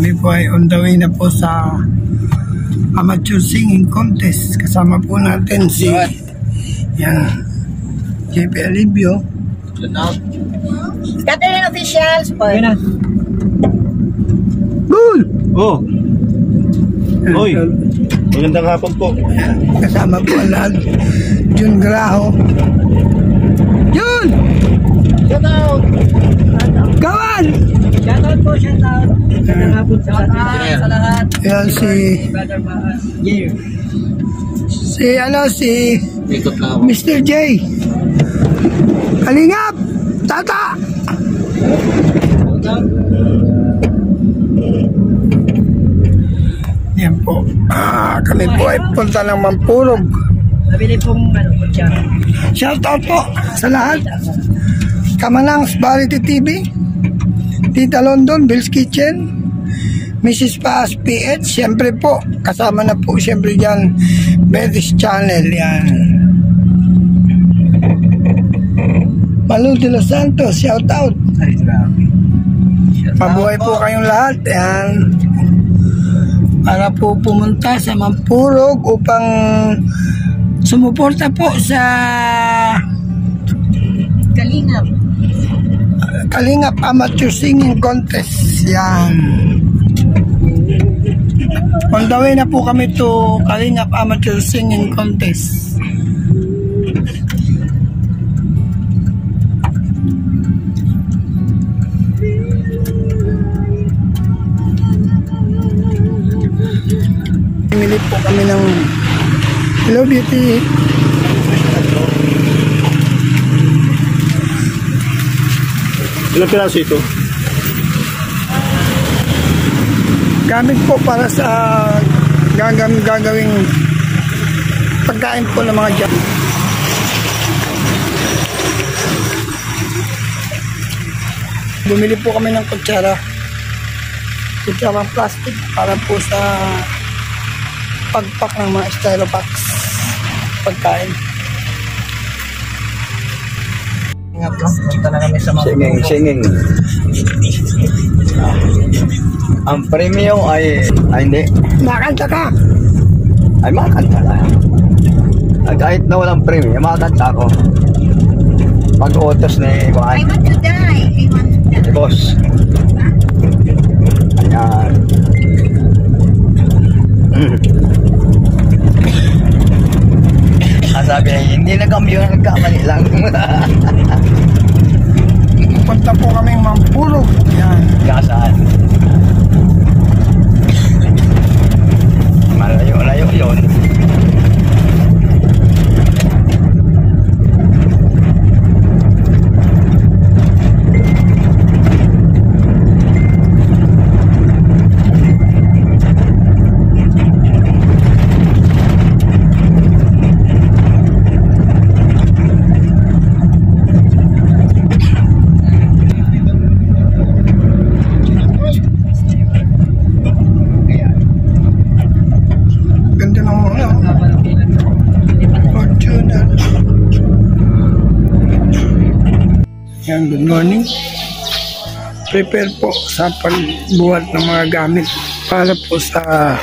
Kami po ay on the way na po sa amateur singing contest. Kasama po natin si JP Alibio. Catering officials po. Cool! Oh! Hoy! Magandang hapon po. Kasama po ang lahat. Jun Graho. Jun! Shout out! Gawan! Shout out po, shout out. Magandang hapon sa lahat. Yan si Mr. J. Kalingap! Tata! Yan po. Kami po ay punta ng Mampurog. Nabili pong kutsara. Shout out po sa lahat. Kamanang's Variety TV, Tita London, Bill's Kitchen, Mrs. Paas PH, siyempre po, kasama na po siyempre dyan, Betty's Channel, yan. Malu de los Santos, shout out. Mabuhay po kayong lahat, yan. Para po pumunta sa Mampurog upang sumuporta po sa Kalingap Amateur Singing Contest. Yan. On the way na po kami to Kalingap Amateur Singing Contest. Pumili po kami ng Hello Beauty. Ilang piraso ito? Gamit po para sa gagawing pagkain po ng mga dyan. Bumili po kami ng kutsarang plastic para po sa pagpak ng mga styrofoams pagkain. Singing. Ang premium ay hindi. Makanta ka? Ay makanta ka. Kahit na walang premium, makanta ako. Pag-utos ni Juan. I want to die. Boss. Ayan. Sabi niya, hindi na kami yung nagkamali lang. Punta po kaming Mampurog. Yan. Kasaan? Malayo-layo yun. Good morning. Prepare po sa pagbuhat ng mga gamit para po sa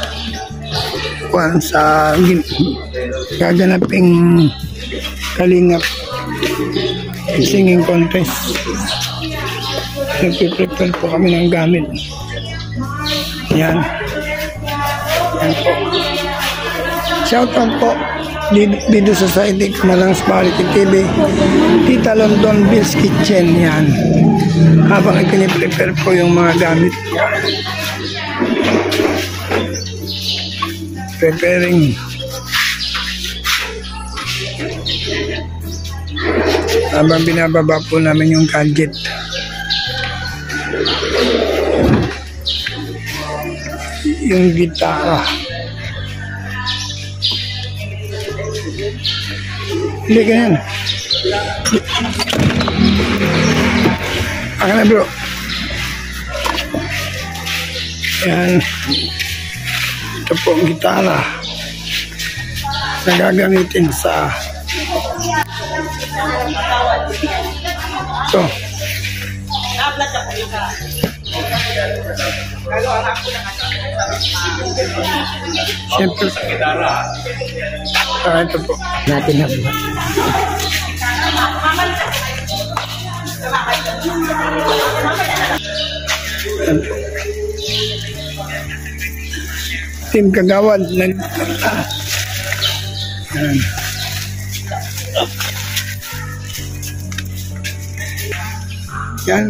gaganaping Kalingap Singing Contest. Nagpe-prepare po kami ng gamit. Yan. Yan po. Shout out po Video Society, Kamanang's Variety TV, Tita London, Bill's Kitchen. Yan. Habang ipiniprepare po yung mga gamit. Preparing. Habang binababa po namin yung gadget. Yung gitara. Hindi ganyan. Akin na bro. Yan. Ito po ang gitara na gagamitin sa ito. Siyempre. Ito po. Natin na buhat. Yan po. Team Kagawad. Yan. Yan.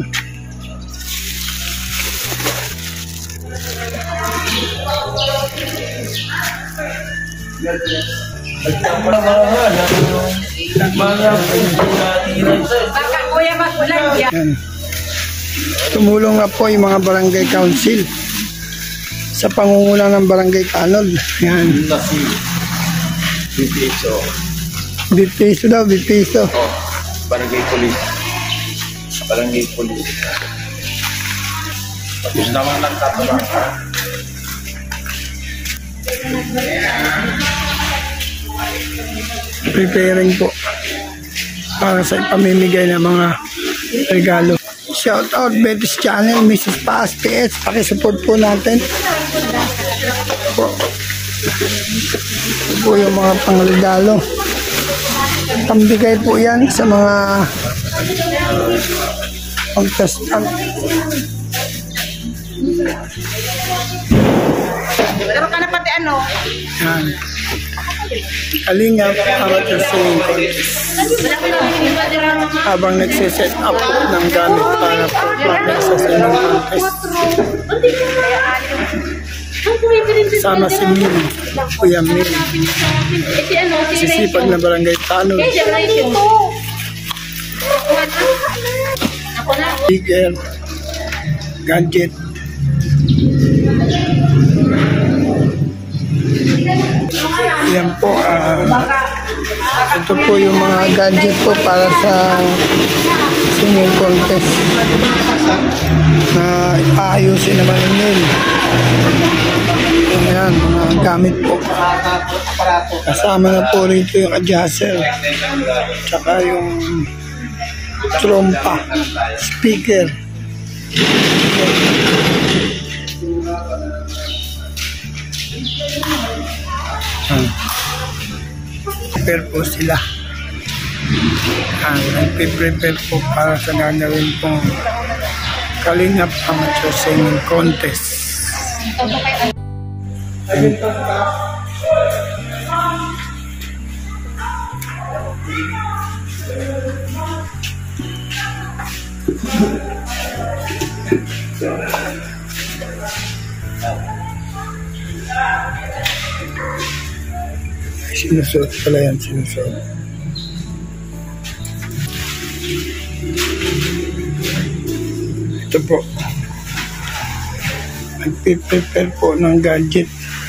Yan. Tumulong na po yung mga barangay council sa pangunguna ng barangay Tanod. Yan. Bipiso daw, bipiso. Barangay Police. Barangay Police. Tapos naman nagtatulungan. Preparing po para sa ipamimigay ng mga regalo. Shout out Betis Channel, Mrs. Paas PS, pakisupport po natin po. Ito po yung mga pangregalo. Pambigay po yan sa mga pagkastan. Pero ka na pati ano? Yan. Kalingap, amateur singing contest. Habang nagsiset up po ng gamit para po sa singing contest. Sama si Mil, Kuya Mil. Sisipag na barangay Tanod. Speaker, gadget. Yan po, ito po yung mga gadget po para sa singing contest na ipaayusin naman nil. Ayan, mga gamit po. Kasama na po rito yung adjuster, tsaka yung trompa, speaker. Prepare po sila. Nagpe-prepare po para sa gagawin pong Kalingap Amateur Singing Contest. Sinusuot pala yan, sinusuot. Ito po. Nagpe-prepare po ng gadget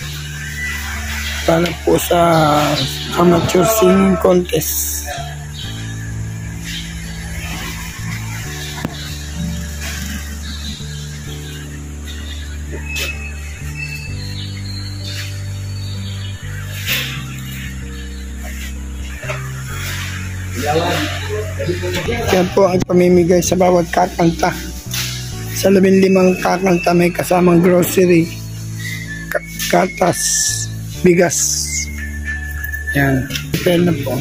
para po sa amateur singing contest. Yan po ang pamimigay sa bawat kakanta. Sa 15 kakanta may kasamang grocery, katas, bigas. Yan. Prepare na po.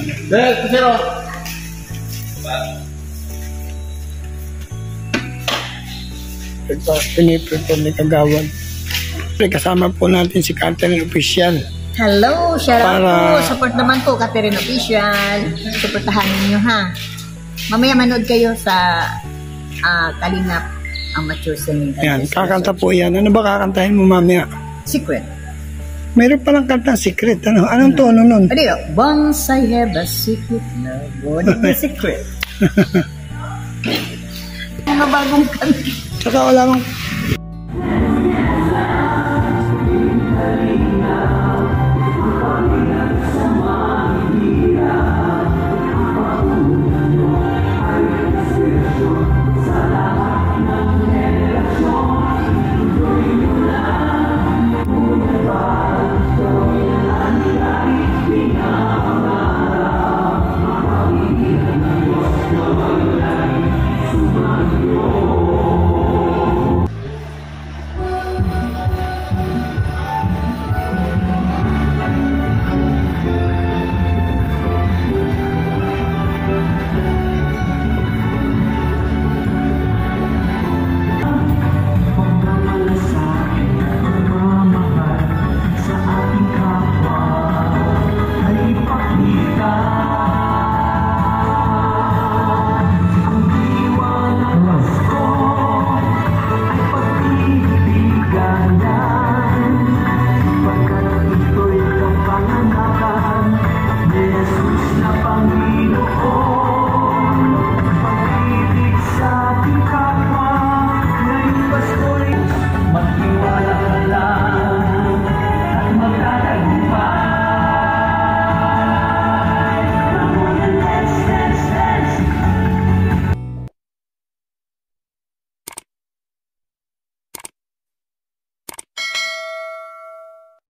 Ito, piniprepare ni Kagawad. Kasama po natin si Catherine Official. Hello, shout out Para- po. Support naman po, Catherine Official. Supportahan ninyo ha. Mamaya manood kayo sa Kalingap Amateur Singing Contest. Yan, kakanta po yan. Ano ba kakantahin mo mamaya? Secret. Mayroon palang kantang secret. Ano? Anong tono nun? Pwede yun. Once I have a secret love. What is the secret? Mga bagong kanta. Tsaka wala